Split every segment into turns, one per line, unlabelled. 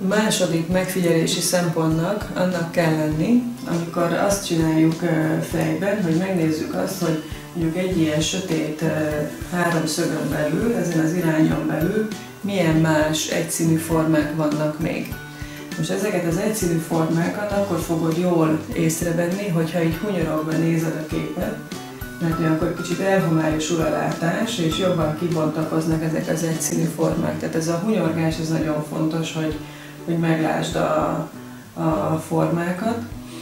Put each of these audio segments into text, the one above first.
második megfigyelési szempontnak annak kell lenni, amikor azt csináljuk fejben, hogy megnézzük azt, hogy mondjuk egy ilyen sötét háromszögön belül, ezen az irányon belül milyen más egyszínű formák vannak még. Most ezeket az egyszínű formákat akkor fogod jól észrevenni, hogyha így hunyorogva nézed a képet, mert akkor kicsit elhomályosul a látás, és jobban kibontakoznak ezek az egyszínű formák. Tehát ez a hunyorgás az nagyon fontos, hogy meglásd a formákat.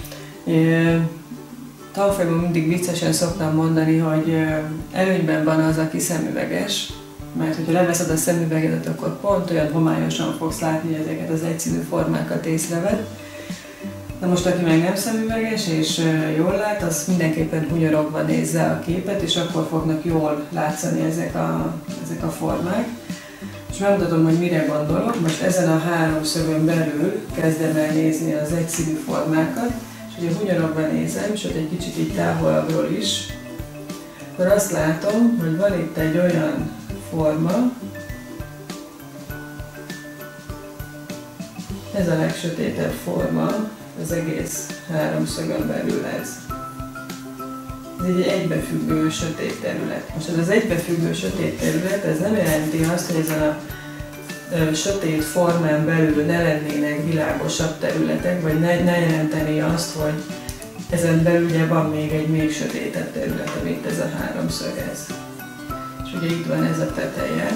Tanfolyamon mindig viccesen szoktam mondani, hogy előnyben van az, aki szemüveges, mert hogyha leveszed a szemüvegedet, akkor pont olyan homályosan fogsz látni, hogy ezeket az egyszínű formákat észreved. Na most, aki meg nem szemüveges és jól lát, az mindenképpen hunyorogva nézze a képet, és akkor fognak jól látszani ezek a formák. És megmutatom, hogy mire gondolok. Most ezen a háromszögön belül kezdem el nézni az egyszínű formákat, és ugye hunyorogva nézem, sőt egy kicsit így távolabbról is, akkor azt látom, hogy van itt egy olyan forma, ez a legsötétebb forma, az egész háromszögön belül ez. Ez egy egybefüggő sötét terület. Most ez az egybefüggő sötét terület, ez nem jelenti azt, hogy ezen a sötét formán belül ne lennének világosabb területek, vagy ne jelenteni azt, hogy ezen belül ugye van még egy még sötétebb terület, amit ez a háromszög ez. És ugye itt van ez a teteje.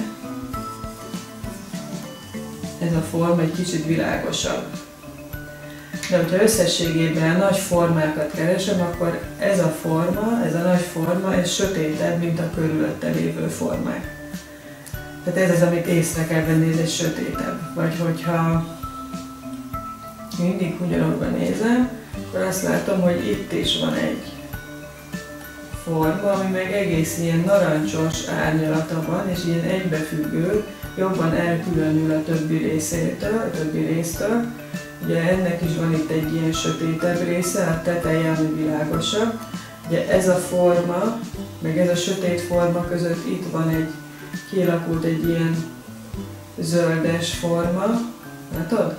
Ez a forma egy kicsit világosabb. De hogyha összességében nagy formákat keresem, akkor ez a forma, ez a nagy forma, ez sötétebb, mint a körülötte lévő formák. Tehát ez az, amit észre kell venni, ez egy sötétebb. Vagy hogyha mindig hunyorogva nézem, akkor azt látom, hogy itt is van egy forma, ami meg egész ilyen narancsos árnyalata van, és ilyen egybefüggő, jobban elkülönül a többi résztől. Ugye ennek is van itt egy ilyen sötétebb része, a teteje, ami világosabb. Ugye ez a forma, meg ez a sötét forma között itt van kialakult egy ilyen zöldes forma. Látod?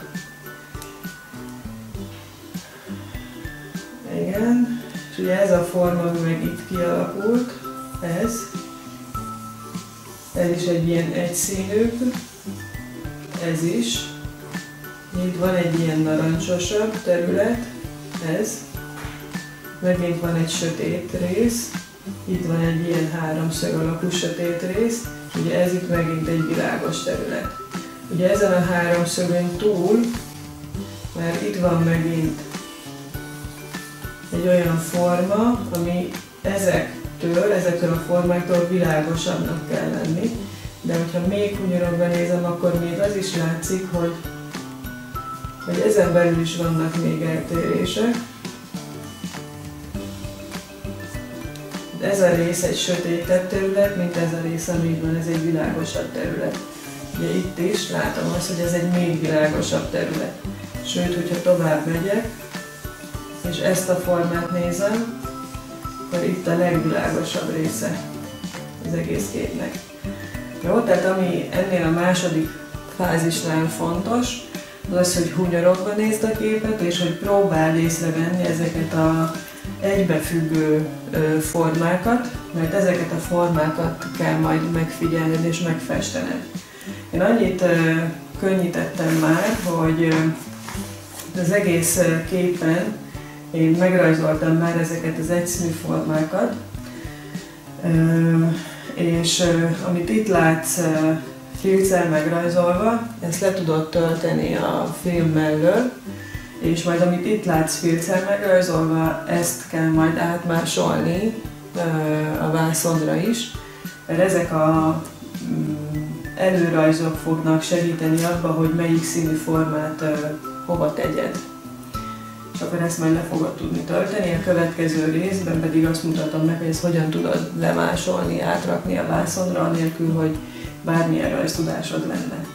Igen. És ugye ez a forma, ami meg itt kialakult, ez is egy ilyen egyszínűbb, ez is. Itt van egy ilyen narancsosabb terület, ez. Megint van egy sötét rész, itt van egy ilyen háromszög alakú sötét rész, ugye ez itt megint egy világos terület. Ugye ezen a háromszögön túl, mert itt van megint egy olyan forma, ami ezektől a formáktól világosabbnak kell lenni, de hogyha még hunyorogva nézem, akkor még az is látszik, hogy ezen belül is vannak még eltérések. Ez a rész egy sötétebb terület, mint ez a rész, amiben ez egy világosabb terület. Ugye itt is látom azt, hogy ez egy még világosabb terület. Sőt, hogyha tovább megyek, és ezt a formát nézem, akkor itt a legvilágosabb része az egész képnek. Jó, tehát ami ennél a második fázisnál fontos, az, hogy hunyorogva nézd a képet, és hogy próbáld észrevenni ezeket az egybefüggő formákat, mert ezeket a formákat kell majd megfigyelned és megfestened. Én annyit könnyítettem már, hogy az egész képen én megrajzoltam már ezeket az egyszínű formákat, és amit itt látsz filccel megrajzolva, ezt le tudod tölteni a film mellől, és majd amit itt látsz filccel megrajzolva, ezt kell majd átmásolni a vászonra is, mert ezek a előrajzok fognak segíteni abba, hogy melyik színű formát hova tegyed. És akkor ezt majd le fogod tudni tölteni, a következő részben pedig azt mutatom meg, hogy ezt hogyan tudod lemásolni, átrakni a vászonra, anélkül, hogy bármilyen rajztudásod lenne.